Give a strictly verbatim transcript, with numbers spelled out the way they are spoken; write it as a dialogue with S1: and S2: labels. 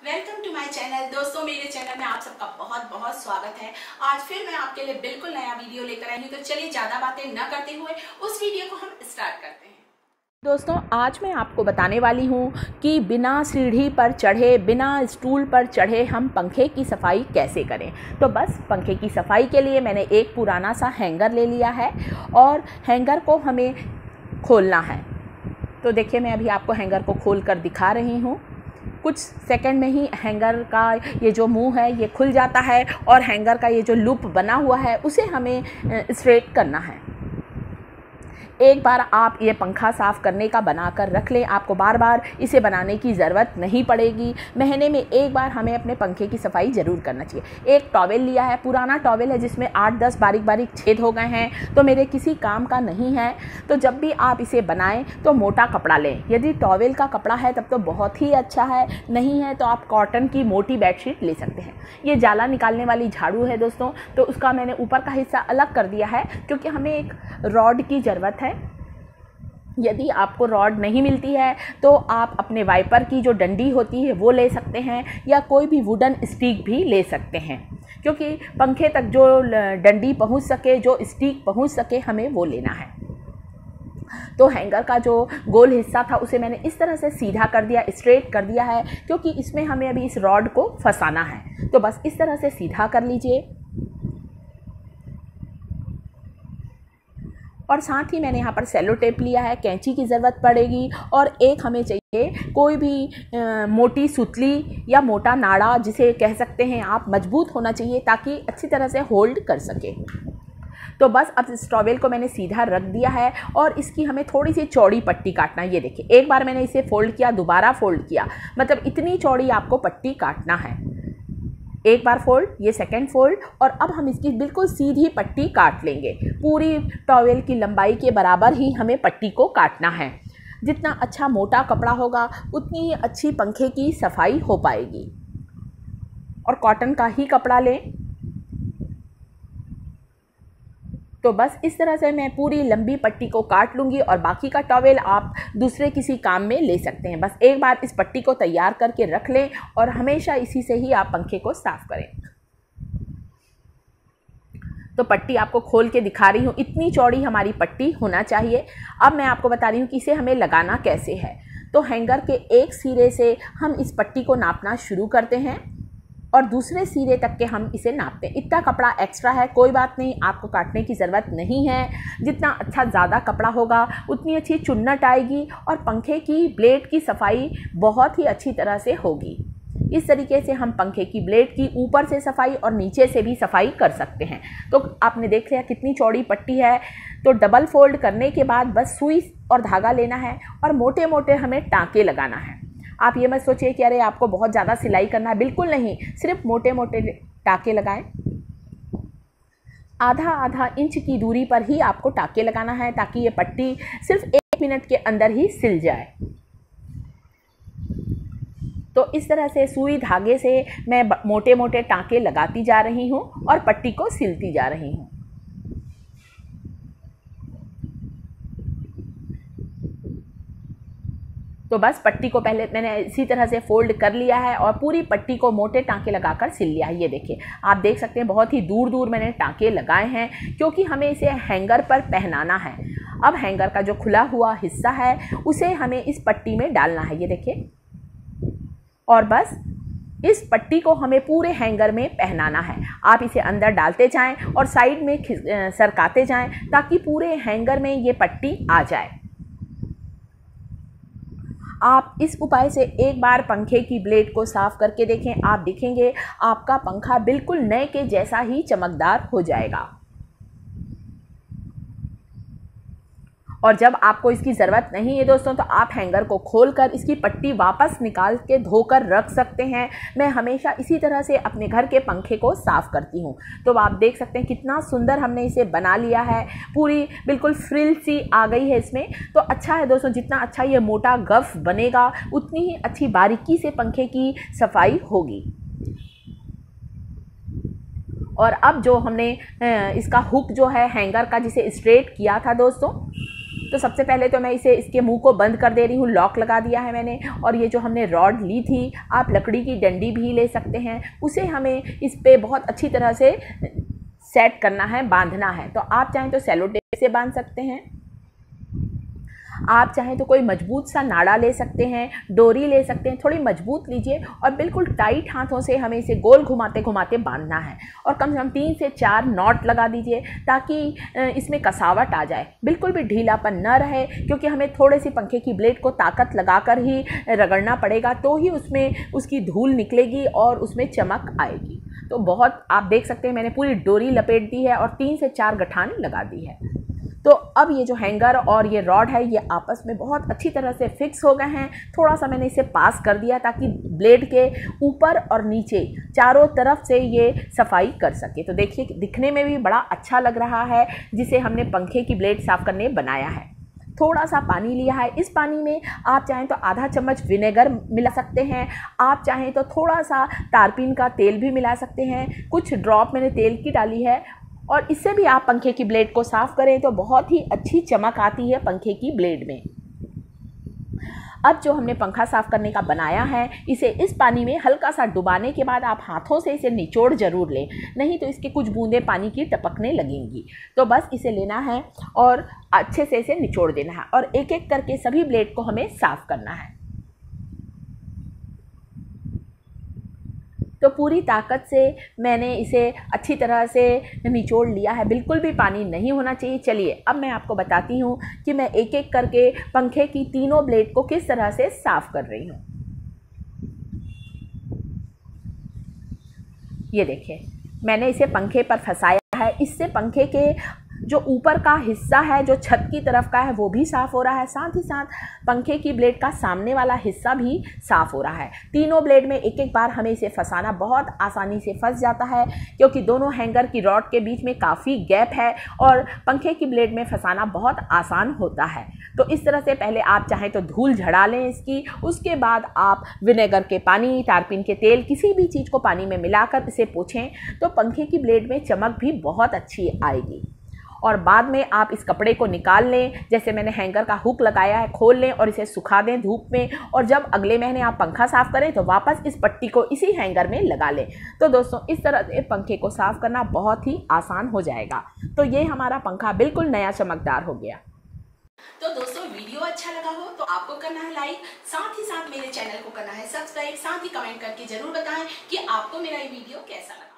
S1: Welcome to my channel. दोस्तों, मेरे channel में आप सबका बहुत बहुत स्वागत है। आज फिर मैं आपके लिए बिल्कुल नया वीडियो लेकर आई हूँ। तो चलिए ज़्यादा बातें न करते हुए उस वीडियो को हम स्टार्ट करते हैं।
S2: दोस्तों, आज मैं आपको बताने वाली हूँ कि बिना सीढ़ी पर चढ़े, बिना स्टूल पर चढ़े हम पंखे की सफाई कैसे करें। तो बस पंखे की सफाई के लिए मैंने एक पुराना सा हैंगर ले लिया है और हैंगर को हमें खोलना है। तो देखिए, मैं अभी आपको हैंगर को खोल कर दिखा रही हूँ। कुछ सेकंड में ही हैंगर का ये जो मुंह है ये खुल जाता है और हैंगर का ये जो लूप बना हुआ है उसे हमें स्ट्रेट करना है। एक बार आप ये पंखा साफ़ करने का बनाकर रख लें, आपको बार बार इसे बनाने की ज़रूरत नहीं पड़ेगी। महीने में एक बार हमें अपने पंखे की सफाई ज़रूर करना चाहिए। एक टॉवेल लिया है, पुराना टॉवेल है जिसमें आठ दस बारीक बारीक छेद हो गए हैं, तो मेरे किसी काम का नहीं है। तो जब भी आप इसे बनाएं तो मोटा कपड़ा लें। यदि टॉवेल का कपड़ा है तब तो बहुत ही अच्छा है, नहीं है तो आप कॉटन की मोटी बेडशीट ले सकते हैं। ये जाला निकालने वाली झाड़ू है दोस्तों, तो उसका मैंने ऊपर का हिस्सा अलग कर दिया है क्योंकि हमें एक रॉड की ज़रूरत है। यदि आपको रॉड नहीं मिलती है तो आप अपने वाइपर की जो डंडी होती है वो ले सकते हैं या कोई भी वुडन स्टिक भी ले सकते हैं, क्योंकि पंखे तक जो डंडी पहुंच सके, जो स्टिक पहुंच सके, हमें वो लेना है। तो हैंगर का जो गोल हिस्सा था उसे मैंने इस तरह से सीधा कर दिया, स्ट्रेट कर दिया है, क्योंकि इसमें हमें अभी इस रॉड को फंसाना है। तो बस इस तरह से सीधा कर लीजिए। और साथ ही मैंने यहाँ पर सेलो टेप लिया है, कैंची की ज़रूरत पड़ेगी और एक हमें चाहिए कोई भी आ, मोटी सुतली या मोटा नाड़ा, जिसे कह सकते हैं आप, मजबूत होना चाहिए ताकि अच्छी तरह से होल्ड कर सके। तो बस अब इस टॉवेल को मैंने सीधा रख दिया है और इसकी हमें थोड़ी सी चौड़ी पट्टी काटना है। ये देखिए, एक बार मैंने इसे फोल्ड किया, दोबारा फोल्ड किया, मतलब इतनी चौड़ी आपको पट्टी काटना है। एक बार फोल्ड, ये सेकंड फोल्ड, और अब हम इसकी बिल्कुल सीधी पट्टी काट लेंगे। पूरी टॉवेल की लंबाई के बराबर ही हमें पट्टी को काटना है। जितना अच्छा मोटा कपड़ा होगा उतनी ही अच्छी पंखे की सफाई हो पाएगी। और कॉटन का ही कपड़ा लें। तो बस इस तरह से मैं पूरी लंबी पट्टी को काट लूँगी और बाकी का टॉवेल आप दूसरे किसी काम में ले सकते हैं। बस एक बार इस पट्टी को तैयार करके रख लें और हमेशा इसी से ही आप पंखे को साफ़ करें। तो पट्टी आपको खोल के दिखा रही हूँ, इतनी चौड़ी हमारी पट्टी होना चाहिए। अब मैं आपको बता रही हूँ कि इसे हमें लगाना कैसे है। तो हैंगर के एक सिरे से हम इस पट्टी को नापना शुरू करते हैं और दूसरे सिरे तक के हम इसे नापते हैं। इतना कपड़ा एक्स्ट्रा है, कोई बात नहीं, आपको काटने की ज़रूरत नहीं है। जितना अच्छा ज़्यादा कपड़ा होगा उतनी अच्छी चुन्नट आएगी और पंखे की ब्लेड की सफाई बहुत ही अच्छी तरह से होगी। इस तरीके से हम पंखे की ब्लेड की ऊपर से सफाई और नीचे से भी सफाई कर सकते हैं। तो आपने देख लिया कितनी चौड़ी पट्टी है। तो डबल फोल्ड करने के बाद बस सुई और धागा लेना है और मोटे मोटे हमें टाँके लगाना है। आप ये मत सोचिए कि अरे आपको बहुत ज़्यादा सिलाई करना है, बिल्कुल नहीं, सिर्फ मोटे मोटे टाँके लगाएं। आधा आधा इंच की दूरी पर ही आपको टाँके लगाना है ताकि ये पट्टी सिर्फ एक मिनट के अंदर ही सिल जाए। तो इस तरह से सुई धागे से मैं मोटे मोटे टाँके लगाती जा रही हूँ और पट्टी को सिलती जा रही हूँ। तो बस पट्टी को पहले मैंने इसी तरह से फोल्ड कर लिया है और पूरी पट्टी को मोटे टाँके लगाकर सिल लिया है। ये देखिए, आप देख सकते हैं बहुत ही दूर दूर मैंने टाँके लगाए हैं क्योंकि हमें इसे हैंगर पर पहनाना है। अब हैंगर का जो खुला हुआ हिस्सा है उसे हमें इस पट्टी में डालना है। ये देखिए, और बस इस पट्टी को हमें पूरे हैंगर में पहनाना है। आप इसे अंदर डालते जाएं और साइड में सरकाते जाएं ताकि पूरे हैंगर में ये पट्टी आ जाए। आप इस उपाय से एक बार पंखे की ब्लेड को साफ़ करके देखें, आप देखेंगे आपका पंखा बिल्कुल नए के जैसा ही चमकदार हो जाएगा। और जब आपको इसकी ज़रूरत नहीं है दोस्तों, तो आप हैंगर को खोलकर इसकी पट्टी वापस निकाल के धोकर रख सकते हैं। मैं हमेशा इसी तरह से अपने घर के पंखे को साफ़ करती हूँ। तो आप देख सकते हैं कितना सुंदर हमने इसे बना लिया है। पूरी बिल्कुल फ्रिल सी आ गई है इसमें। तो अच्छा है दोस्तों, जितना अच्छा ये मोटा गफ बनेगा उतनी ही अच्छी बारीकी से पंखे की सफाई होगी। और अब जो हमने इसका हुक जो है हैंगर का, जिसे स्ट्रेट किया था दोस्तों, तो सबसे पहले तो मैं इसे इसके मुंह को बंद कर दे रही हूँ, लॉक लगा दिया है मैंने। और ये जो हमने रॉड ली थी, आप लकड़ी की डंडी भी ले सकते हैं, उसे हमें इस पे बहुत अच्छी तरह से सेट करना है, बांधना है। तो आप चाहें तो सेलो टेप से बांध सकते हैं, आप चाहें तो कोई मजबूत सा नाड़ा ले सकते हैं, डोरी ले सकते हैं, थोड़ी मजबूत लीजिए और बिल्कुल टाइट हाथों से हमें इसे गोल घुमाते घुमाते बांधना है। और कम से कम तीन से चार नॉट लगा दीजिए ताकि इसमें कसावट आ जाए, बिल्कुल भी ढीलापन न रहे, क्योंकि हमें थोड़े सी पंखे की ब्लेड को ताकत लगाकर ही रगड़ना पड़ेगा, तो ही उसमें उसकी धूल निकलेगी और उसमें चमक आएगी। तो बहुत आप देख सकते हैं मैंने पूरी डोरी लपेट दी है और तीन से चार गठान लगा दी है। तो अब ये जो हैंगर और ये रॉड है ये आपस में बहुत अच्छी तरह से फिक्स हो गए हैं। थोड़ा सा मैंने इसे पास कर दिया ताकि ब्लेड के ऊपर और नीचे चारों तरफ से ये सफाई कर सके। तो देखिए दिखने में भी बड़ा अच्छा लग रहा है, जिसे हमने पंखे की ब्लेड साफ़ करने बनाया है। थोड़ा सा पानी लिया है, इस पानी में आप चाहें तो आधा चम्मच विनेगर मिला सकते हैं, आप चाहें तो थोड़ा सा तारपीन का तेल भी मिला सकते हैं, कुछ ड्रॉप मैंने तेल की डाली है। और इससे भी आप पंखे की ब्लेड को साफ़ करें तो बहुत ही अच्छी चमक आती है पंखे की ब्लेड में। अब जो हमने पंखा साफ़ करने का बनाया है, इसे इस पानी में हल्का सा डुबाने के बाद आप हाथों से इसे निचोड़ ज़रूर लें, नहीं तो इसके कुछ बूंदें पानी की टपकने लगेंगी। तो बस इसे लेना है और अच्छे से इसे निचोड़ देना है और एक एक करके सभी ब्लेड को हमें साफ़ करना है। तो पूरी ताकत से मैंने इसे अच्छी तरह से निचोड़ लिया है, बिल्कुल भी पानी नहीं होना चाहिए। चलिए अब मैं आपको बताती हूँ कि मैं एक एक करके पंखे की तीनों ब्लेड को किस तरह से साफ़ कर रही हूँ। ये देखिए मैंने इसे पंखे पर फंसाया है, इससे पंखे के जो ऊपर का हिस्सा है, जो छत की तरफ का है, वो भी साफ़ हो रहा है, साथ ही साथ पंखे की ब्लेड का सामने वाला हिस्सा भी साफ़ हो रहा है। तीनों ब्लेड में एक एक बार हमें इसे फंसाना बहुत आसानी से फंस जाता है, क्योंकि दोनों हैंगर की रॉड के बीच में काफ़ी गैप है और पंखे की ब्लेड में फंसाना बहुत आसान होता है। तो इस तरह से पहले आप चाहें तो धूल झड़ा लें इसकी, उसके बाद आप विनेगर के पानी, तारपीन के तेल, किसी भी चीज़ को पानी में मिलाकर इसे पोंछें तो पंखे की ब्लेड में चमक भी बहुत अच्छी आएगी। और बाद में आप इस कपड़े को निकाल लें, जैसे मैंने हैंगर का हुक लगाया है, खोल लें और इसे सुखा दें धूप में। और जब अगले महीने आप पंखा साफ़ करें तो वापस इस पट्टी को इसी हैंगर में लगा लें। तो दोस्तों इस तरह से पंखे को साफ़ करना बहुत ही आसान हो जाएगा। तो ये हमारा पंखा बिल्कुल नया चमकदार हो गया।
S1: तो दोस्तों वीडियो अच्छा लगा हो तो आपको करना है लाइक, साथ ही साथ मेरे चैनल को करना है सब्सक्राइब, साथ ही कमेंट करके जरूर बताएं कि आपको मेरा ये वीडियो कैसा लगा।